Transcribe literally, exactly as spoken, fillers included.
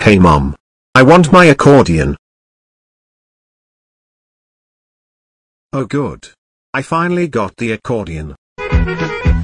Hey mom. I want my accordion. Oh good. I finally got the accordion.